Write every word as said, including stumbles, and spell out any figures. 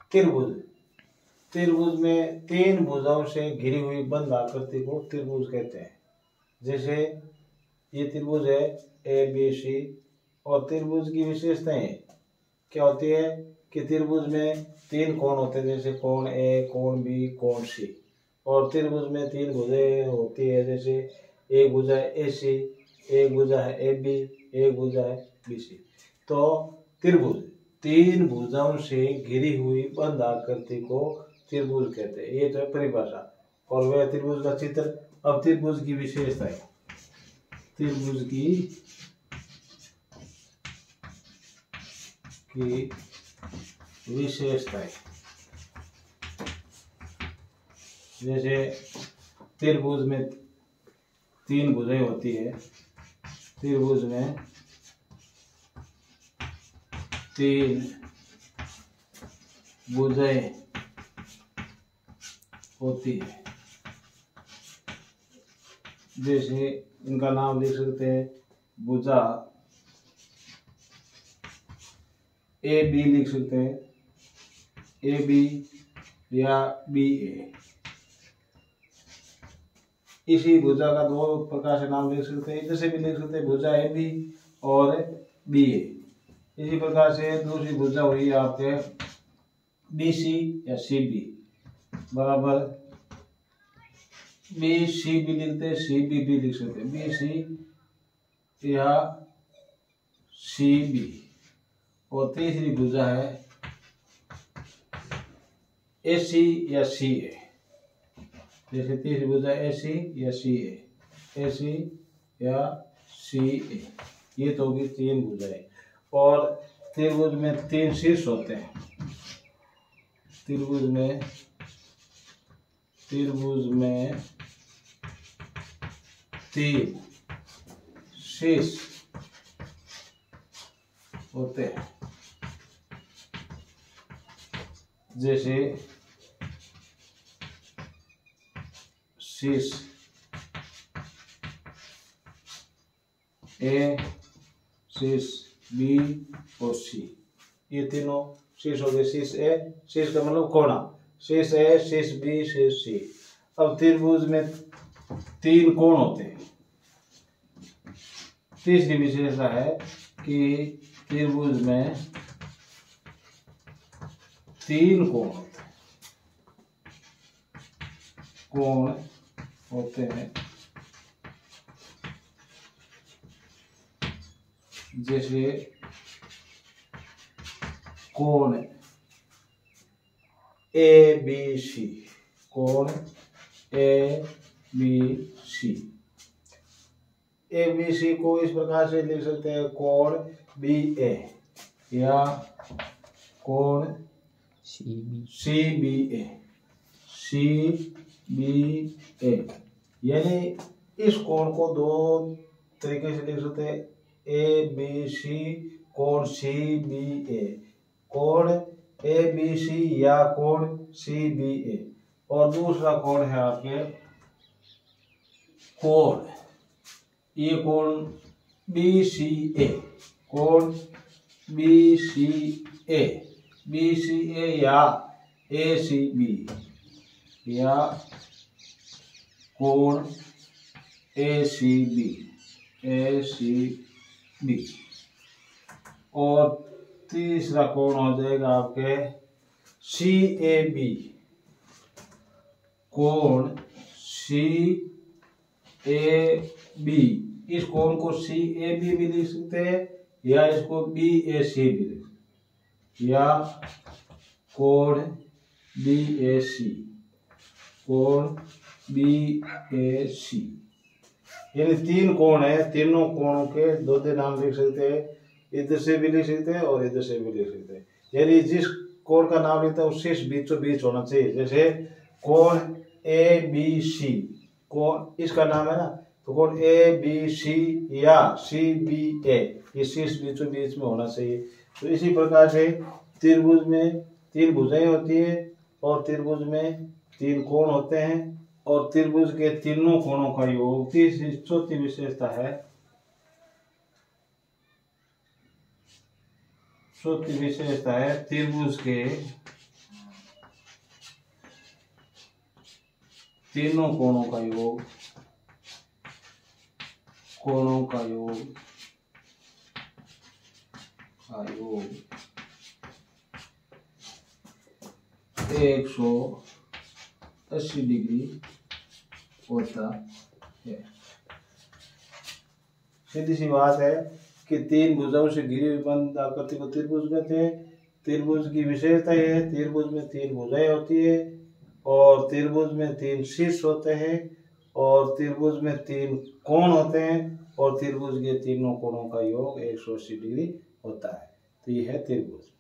त्रिभुज, त्रिभुज में तीन भुजाओं से घिरी हुई बंद आकृति को त्रिभुज कहते हैं। जैसे ये त्रिभुज है ए बी सी, और त्रिभुज की विशेषताएं क्या होती है कि त्रिभुज में तीन कोण होते हैं, जैसे कोण ए, कोण बी, कोण सी। और त्रिभुज में तीन भुजाएं होती है, जैसे एक भुजा है ए सी, एक भुजा है ए बी, एक भुजा है बी सी। तो त्रिभुज तीन भुजाओं से घिरी हुई बंद आकृति को त्रिभुज कहते हैं। ये तो है परिभाषा, और वह त्रिभुज का चित्र। अब त्रिभुज की विशेषता है, त्रिभुज की की विशेषता है। जैसे त्रिभुज में तीन भुजाएं होती है, त्रिभुज में तीन भुजाएं होती है। जैसे इनका नाम लिख सकते हैं, भुजा ए बी लिख सकते हैं, ए बी या बी ए। इसी भुजा का दो प्रकार से नाम लिख सकते हैं, इधर से भी लिख सकते हैं भुजा ए बी और बी ए। इसी प्रकार से दूसरी भुजा हुई आपके बी सी या सी बी, बराबर बी सी भी लिखते हैं, सी बी भी लिख सकते हैं, बी सी या सी बी। और तीसरी भुजा है ए सी या सी ए। जैसे तीसरी भुजा ए सी या सी ए, ए सी या सी ए। ये तो होगी तीन भुजाएं। और त्रिभुज में तीन शीर्ष होते हैं, त्रिभुज में त्रिभुज में तीन शीर्ष होते हैं। जैसे शीर्ष ए, शीर्ष बी और सी, ये तीनों शीर्ष हो गए। शीर्ष ए, शीर्ष का मतलब कोना, शीर्ष ए, शीर्ष बी, शीर्ष सी। अब त्रिभुज में तीन कोण होते हैं। तीसरी विशेषता है कि त्रिभुज में तीन कोण होते हैं, कोण होते हैं। जैसे कोण ए बी सी, कोण A B C. A B C को इस प्रकार से लिख सकते हैं, कोण बी ए या कोण C B C B A, C B A. यानी इस कोण को दो तरीके से लिख सकते हैं, ए बी सी कोण सी बी ए, कोण ए बी सी या कोण सी बी ए। और दूसरा कोण है आपके कोण, ये कोण बी सी ए, कोण बी सी ए, बी सी ए या ए सी बी, या कोण ए C B, A C B. और तीसरा कोण हो जाएगा आपके सी ए बी, कोण सी ए बी। इस कोण को सी ए बी भी लिख सकते हैं, या इसको बी ए सी भी लिख सकते हैं, या कोण बी ए सी, कोण बी ए सी। यानी तीन कोण है, तीनों कोणों के दो दो नाम लिख सकते हैं, इधर से भी लिख सकते हैं और इधर से भी लिख सकते हैं। यानी जिस कोण का नाम लेता है उससे बीचों बीच होना चाहिए। जैसे कोण ए बी सी, कोण इसका नाम है ना, तो कोण ए बी सी या सी बी ए, ये शीर्ष बीचों बीच में होना चाहिए। तो इसी प्रकार से त्रिभुज में तीन भुजाएं होती है, और त्रिभुज में तीन कोण होते हैं, और त्रिभुज के तीनों कोणों का योग। तीसरी चौथी विशेषता है, चौथी विशेषता है त्रिभुज के तीनों कोणों का योग, कोणों का योग का योग एक सौ अस्सी डिग्री होता है। सीधी सी बात है कि तीन भुजाओं से घिरी हुई बंद आकृति को त्रिभुज कहते हैं। त्रिभुज की विशेषता यह है, त्रिभुज में तीन भुजाएं होती है और त्रिभुज में तीन शीर्ष होते हैं और त्रिभुज में तीन कोण होते हैं और त्रिभुज के तीनों कोणों का योग एक सौ अस्सी डिग्री होता है। तो यह है त्रिभुज।